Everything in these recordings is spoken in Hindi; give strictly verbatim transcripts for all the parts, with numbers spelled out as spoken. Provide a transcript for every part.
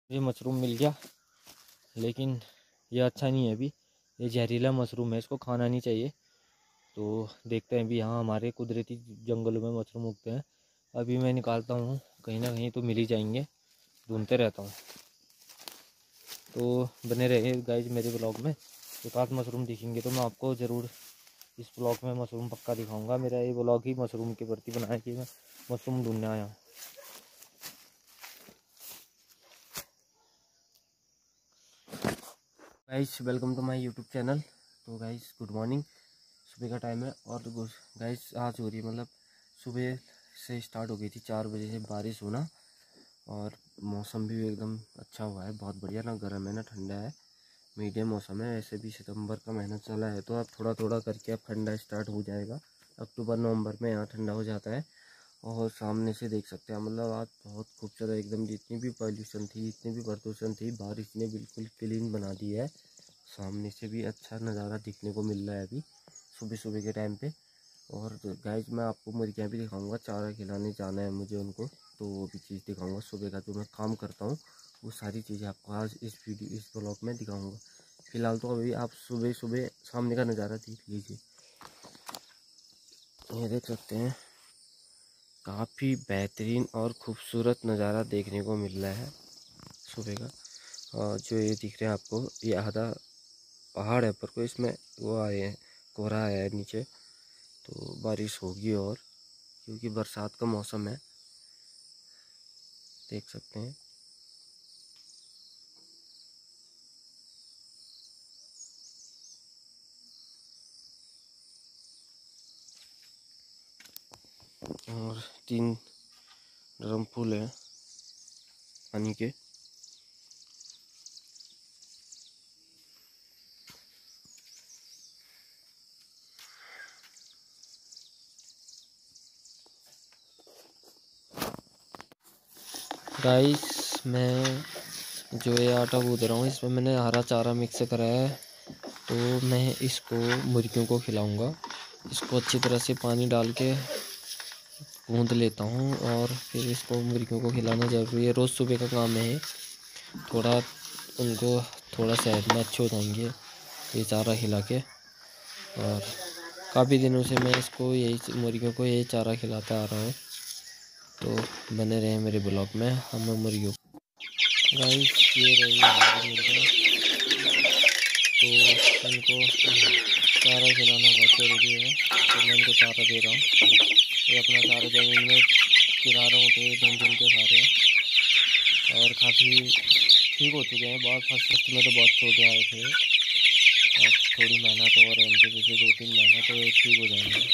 ये मशरूम मिल गया, लेकिन ये अच्छा नहीं है अभी, ये जहरीला मशरूम है, इसको खाना नहीं चाहिए। तो देखते हैं अभी, यहाँ हमारे कुदरती जंगलों में मशरूम उगते हैं। अभी मैं निकालता हूँ, कहीं ना कहीं तो मिल ही जाएंगे, ढूंढते रहता हूँ। तो बने रहे गाइज मेरे ब्लॉग में, एक आध मशरूम दिखेंगे तो मैं आपको ज़रूर इस ब्लॉग में मशरूम पक्का दिखाऊंगा। मेरा ये ब्लॉग ही मशरूम के प्रति बना है कि मैं मशरूम ढूंढने आया हूँ। Guys welcome to my YouTube channel. तो गाइस गुड मॉर्निंग, सुबह का टाइम है और गाइस आज हो रही है, मतलब सुबह से स्टार्ट हो गई थी, चार बजे से बारिश होना, और मौसम भी एकदम अच्छा हुआ है, बहुत बढ़िया, ना गर्म है ना ठंडा है, मीडियम मौसम है। ऐसे भी सितंबर का महीना चला है, तो अब थोड़ा थोड़ा करके अब ठंडा स्टार्ट हो जाएगा। अक्टूबर नवंबर में यहाँ ठंडा हो जाता है। और सामने से देख सकते हैं, मतलब आज बहुत खूबसूरत एकदम, जितनी भी पॉल्यूशन थी, जितनी भी प्रदूषण थी, बारिश ने बिल्कुल क्लीन बना दी है। सामने से भी अच्छा नज़ारा दिखने को मिल रहा है अभी सुबह सुबह के टाइम पे। और गाइस मैं आपको मुर्गियाँ भी दिखाऊंगा, चारा खिलाने जाना है मुझे उनको, तो वो भी चीज़ दिखाऊंगा। सुबह का जो मैं काम करता हूँ वो सारी चीज़ें आपको आज इस वीडियो इस ब्लॉग में दिखाऊंगा। फिलहाल तो अभी आप सुबह सुबह सामने का नज़ारा देख लीजिए, ये देख सकते हैं, काफ़ी बेहतरीन और खूबसूरत नज़ारा देखने को मिल रहा है सुबह का। और जो ये दिख रहे हैं आपको, ये आधा पहाड़ है पर को, इसमें वो आए हैं, कोहरा आया है नीचे, तो बारिश होगी। और क्योंकि बरसात का मौसम है, देख सकते हैं। और तीन ड्रम फुल है पानी के। गाइस मैं जो ये आटा गूंद रहा हूँ, इसमें मैंने हरा चारा मिक्स करा है, तो मैं इसको मुर्गियों को खिलाऊंगा। इसको अच्छी तरह से पानी डाल के गूंद लेता हूँ और फिर इसको मुर्गियों को खिलाना ज़रूरी है, रोज़ सुबह का काम है। थोड़ा उनको थोड़ा सेहत में अच्छे हो जाएंगे ये चारा खिला के। और काफ़ी दिनों से मैं इसको यही मुर्गियों को यही चारा खिलाता आ रहा हूँ, तो बने रहे मेरे ब्लॉग में। हम मुर्गियों गाइस ये रही हमारी मुर्गियाँ, तो इनको चारा खिलाना बहुत ज़रूरी है, तो मैं इनको चारा दे रहा हूँ। ये अपना चारा ज़मीन में गिरा रहा हूँ, तो ये ढूंढ ढूंढ के खा रहे हैं और काफ़ी ठीक हो चुके हैं। बहुत फर्स्ट फर्स्ट में तो बहुत छोटे आए थे, और थोड़ी मेहनत और है इनके पीछे, दो तीन महीना तो ये ठीक हो जाएंगे।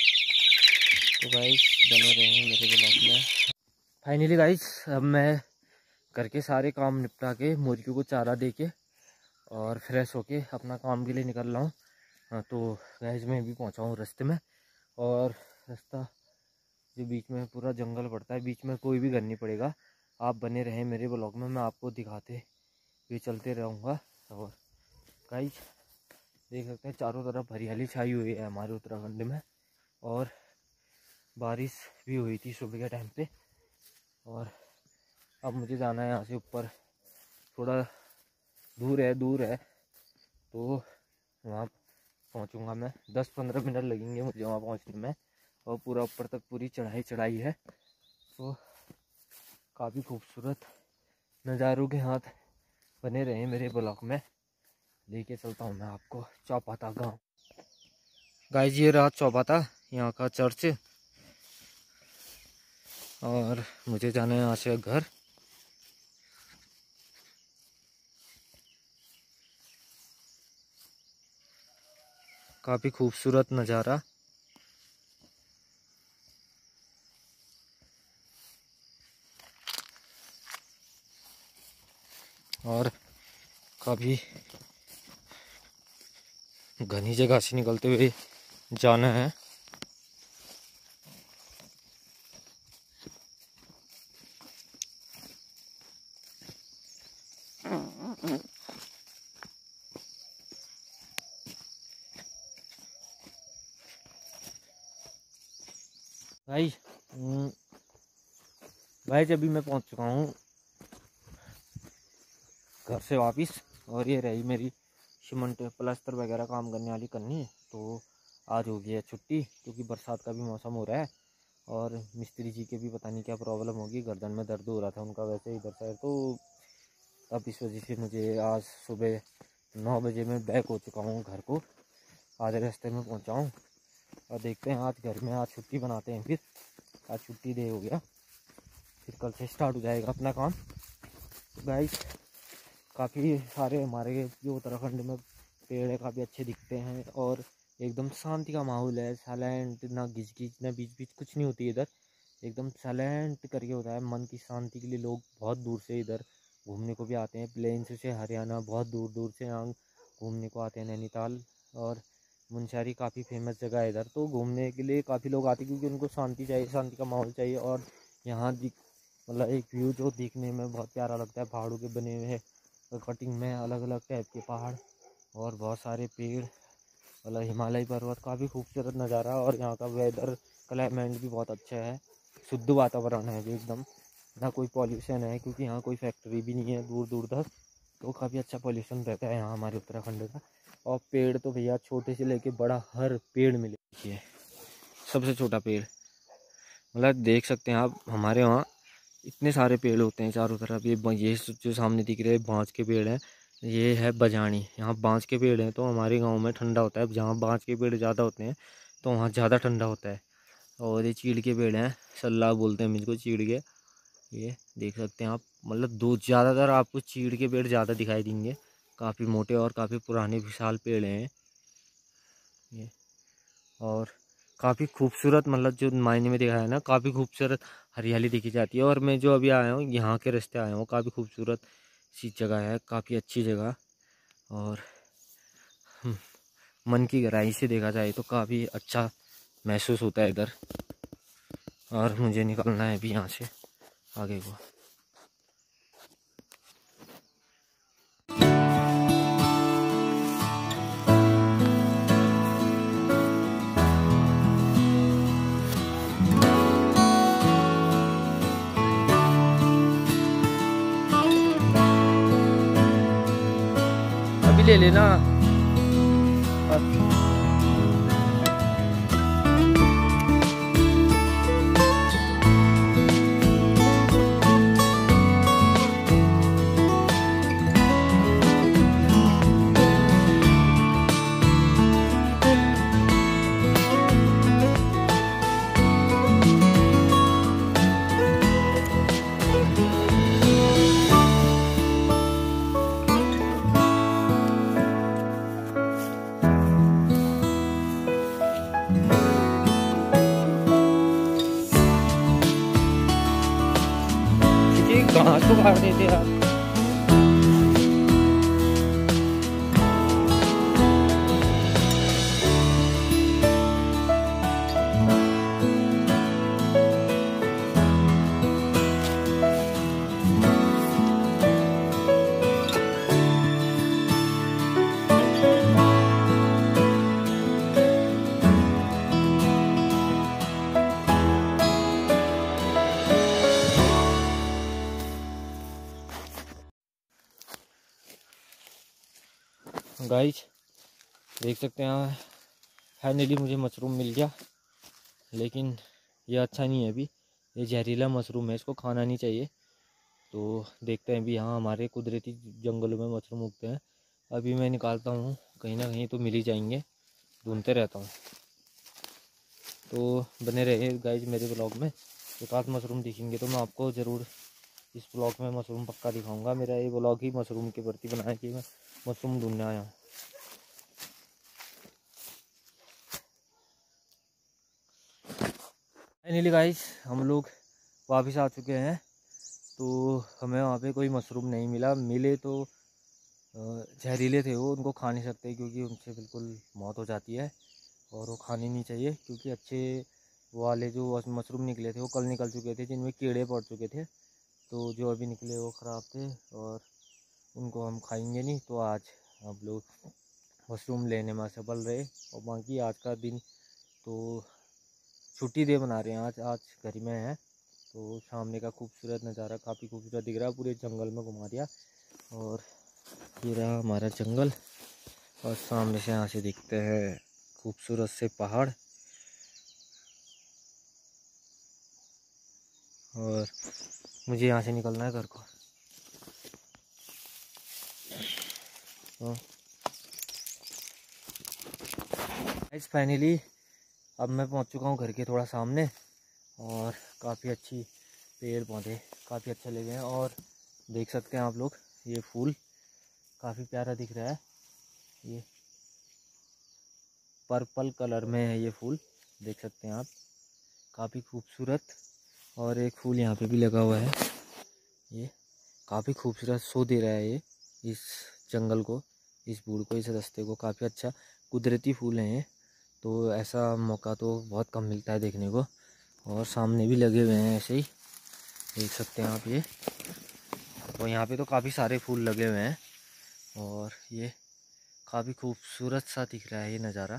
तो गाइस बने रहें मेरे ब्लॉग में। फाइनली गाइस अब मैं घर के सारे काम निपटा के मुर्गियों को चारा दे के और फ्रेश होके अपना काम के लिए निकल रहा हूँ। हाँ तो गाइस मैं भी पहुँचा हूँ रास्ते में, और रास्ता जो बीच में पूरा जंगल पड़ता है, बीच में कोई भी घर नहीं पड़ेगा। आप बने रहें मेरे ब्लॉग में, मैं आपको दिखाते भी चलते रहूँगा। और गाइस देख सकते हैं चारों तरफ हरियाली छाई हुई है हमारे उत्तराखंड में, और बारिश भी हुई थी सुबह के टाइम पे। और अब मुझे जाना है यहाँ से ऊपर, थोड़ा दूर है दूर है तो वहाँ पहुँचूँगा मैं। दस पंद्रह मिनट लगेंगे मुझे वहाँ पहुँचने में, और पूरा ऊपर तक पूरी चढ़ाई चढ़ाई है। तो काफ़ी खूबसूरत नज़ारों के हाथ बने रहे मेरे ब्लॉग में, लेके चलता हूँ मैं आपको चौपाता गाँव। गाइस ये रहा चौपाता, यहाँ का चर्च, और मुझे जाना है यहाँ से घर। काफ़ी खूबसूरत नज़ारा, और काफ़ी घनी जगह से निकलते हुए जाना है। भाई भाई अभी मैं पहुंच चुका हूँ घर से वापस। और ये रही मेरी सीमेंट प्लास्टर वगैरह काम करने वाली करनी है। तो आज हो गई है छुट्टी क्योंकि बरसात का भी मौसम हो रहा है और मिस्त्री जी के भी पता नहीं क्या प्रॉब्लम होगी, गर्दन में दर्द हो रहा था उनका वैसे इधर से। तो अब इस वजह से मुझे आज सुबह नौ बजे मैं बैक हो चुका हूँ घर को, आधे रास्ते में पहुँचा हूँ। और देखते हैं आज घर में आज छुट्टी बनाते हैं, फिर आज छुट्टी डे हो गया, फिर कल से स्टार्ट हो जाएगा अपना काम। गाइस काफ़ी सारे हमारे जो उत्तराखंड में पेड़ है काफ़ी अच्छे दिखते हैं और एकदम शांति का माहौल है, साइलेंट, ना घिच घिच ना बीच बीच कुछ नहीं होती इधर, एकदम साइलेंट करके होता है। मन की शांति के लिए लोग बहुत दूर से इधर घूमने को भी आते हैं, प्लेन्स से हरियाणा बहुत दूर दूर से यहाँ घूमने को आते हैं। नैनीताल और मुनस्यारी काफ़ी फेमस जगह है इधर, तो घूमने के लिए काफ़ी लोग आते हैं क्योंकि उनको शांति चाहिए, शांति का माहौल चाहिए। और यहाँ दिख मतलब एक व्यू जो दिखने में बहुत प्यारा लगता है, पहाड़ों के बने हुए कटिंग में अलग अलग टाइप के पहाड़ और बहुत सारे पेड़, मतलब हिमालय पर्वत, काफ़ी खूबसूरत नज़ारा। और यहाँ का वेदर क्लाइमेट भी बहुत अच्छा है, शुद्ध वातावरण है भी एकदम, ना कोई पॉल्यूशन है क्योंकि यहाँ कोई फैक्ट्री भी नहीं है दूर दूर तक, तो काफ़ी अच्छा पॉल्यूशन रहता है यहाँ हमारे उत्तराखंड का। और पेड़ तो भैया छोटे से लेके बड़ा हर पेड़ मिले, देखिए सबसे छोटा पेड़, मतलब देख सकते हैं आप हमारे वहाँ इतने सारे पेड़ होते हैं चारों तरफ। ये ये जो सामने दिख रहे हैं बांस के पेड़ हैं, ये है बजाणी, यहाँ बांस के पेड़ हैं तो हमारे गांव में ठंडा होता है। जहाँ बांस के पेड़ ज़्यादा होते हैं तो वहाँ ज़्यादा ठंडा होता है। और ये चीड़ के पेड़ हैं, सल्ला बोलते हैं इनको, चीड़ के, ये देख सकते हैं आप, मतलब दो ज़्यादातर आपको चीड़ के पेड़ ज़्यादा दिखाई देंगे, काफ़ी मोटे और काफ़ी पुराने विशाल पेड़ हैं ये। और काफ़ी खूबसूरत, मतलब जो मायने में देखा है ना, काफ़ी खूबसूरत हरियाली देखी जाती है। और मैं जो अभी आया हूँ यहाँ के रास्ते आया हूँ, काफ़ी खूबसूरत सी जगह है, काफ़ी अच्छी जगह। और मन की गहराई से देखा जाए तो काफ़ी अच्छा महसूस होता है इधर। और मुझे निकलना है अभी यहाँ से आगे को। अभी ले लेना। घास तो काट देते यार। गाइस देख सकते हैं फाइनली मुझे मशरूम मिल गया, लेकिन ये अच्छा नहीं है अभी, ये जहरीला मशरूम है, इसको खाना नहीं चाहिए। तो देखते हैं अभी, यहाँ हमारे कुदरती जंगलों में मशरूम उगते हैं, अभी मैं निकालता हूँ, कहीं ना कहीं तो मिल ही जाएंगे, ढूंढते रहता हूँ। तो बने रहे गाइस मेरे ब्लॉग में, एक आध मशरूम दिखेंगे तो मैं आपको ज़रूर इस ब्लॉग में मशरूम पक्का दिखाऊंगा। मेरा ये ब्लॉग ही मशरूम के प्रति बना है कि मैं मशरूम ढूंढने आया हूँ। फाइनली गाइस हम लोग वापस आ चुके हैं, तो हमें वहाँ पे कोई मशरूम नहीं मिला, मिले तो जहरीले थे वो, उनको खा नहीं सकते क्योंकि उनसे बिल्कुल मौत हो जाती है और वो खाने नहीं चाहिए। क्योंकि अच्छे वाले जो मशरूम निकले थे वो कल निकल चुके थे, जिनमें कीड़े पड़ चुके थे, तो जो अभी निकले वो ख़राब थे और उनको हम खाएंगे नहीं। तो आज हम लोग मशरूम लेने में सफल रहे और बाकी आज का दिन तो छुट्टी दे बना रहे हैं, आज आज घर में है। तो सामने का खूबसूरत नज़ारा काफ़ी खूबसूरत दिख रहा है, पूरे जंगल में घुमा दिया और ये रहा हमारा जंगल और सामने से यहाँ से दिखते हैं खूबसूरत से पहाड़। और मुझे यहाँ से निकलना है घर को। तो गाइस फाइनली अब मैं पहुँच चुका हूँ घर के थोड़ा सामने और काफ़ी अच्छी पेड़ पौधे काफ़ी अच्छे लगे हैं। और देख सकते हैं आप लोग ये फूल काफ़ी प्यारा दिख रहा है। ये पर्पल कलर में है ये फूल, देख सकते हैं आप, काफ़ी खूबसूरत। और एक फूल यहाँ पे भी लगा हुआ है, ये काफ़ी खूबसूरत शो दे रहा है ये इस जंगल को, इस बूढ़ को, इस रास्ते को। काफ़ी अच्छा कुदरती फूल हैं ये, तो ऐसा मौका तो बहुत कम मिलता है देखने को। और सामने भी लगे हुए हैं ऐसे ही, देख सकते हैं आप ये। तो यहाँ पे तो काफ़ी सारे फूल लगे हुए हैं और ये काफ़ी खूबसूरत सा दिख रहा है ये नज़ारा।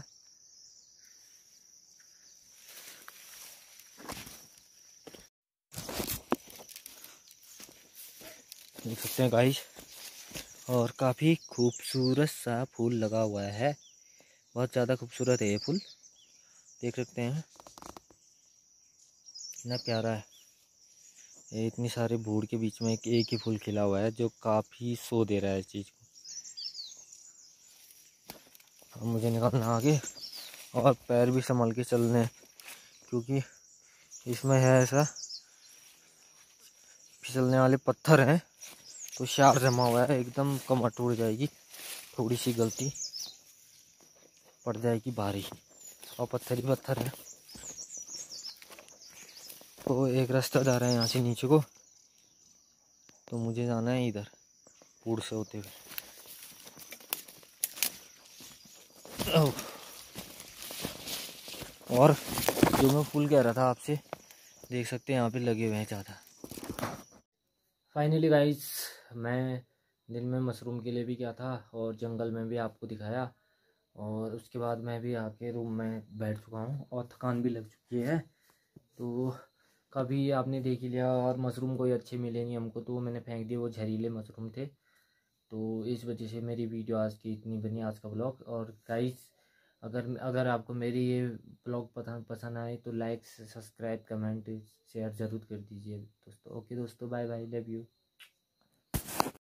देख सकते हैं गाइस, और काफ़ी खूबसूरत सा फूल लगा हुआ है, बहुत ज़्यादा खूबसूरत है ये फूल, देख सकते हैं कितना प्यारा है। ये इतनी सारे भूड़ के बीच में एक एक ही फूल खिला हुआ है जो काफ़ी शो दे रहा है इस चीज़ को। अब मुझे निकलना आगे और पैर भी संभल के चलने, क्योंकि इसमें है ऐसा फिसलने वाले पत्थर हैं, तो शार जमा हुआ है, एकदम कमर टूट जाएगी, थोड़ी सी गलती पड़ जाएगी भारी, और पत्थर ही पत्थर है। तो एक रास्ता जा रहा है यहाँ से नीचे को, तो मुझे जाना है इधर पूड़ से होते हुए। और जो मैं फूल कह रहा था आपसे, देख सकते हैं यहाँ पे लगे हुए हैं ज़्यादा। फाइनली गाइस, मैं दिन में मशरूम के लिए भी गया था और जंगल में भी आपको दिखाया, और उसके बाद मैं भी आके रूम में बैठ चुका हूँ और थकान भी लग चुकी है। तो कभी आपने देख ही लिया, और मशरूम कोई अच्छे मिले नहीं हमको, तो मैंने फेंक दिए, वो जहरीले मशरूम थे। तो इस वजह से मेरी वीडियो आज की इतनी बनी, आज का ब्लॉग। और गाइस, अगर अगर आपको मेरी ये ब्लॉग पसंद पसंद आए तो लाइक, सब्सक्राइब, कमेंट, शेयर ज़रूर कर दीजिए दोस्तों। ओके दोस्तों, बाय बाय, लव यू।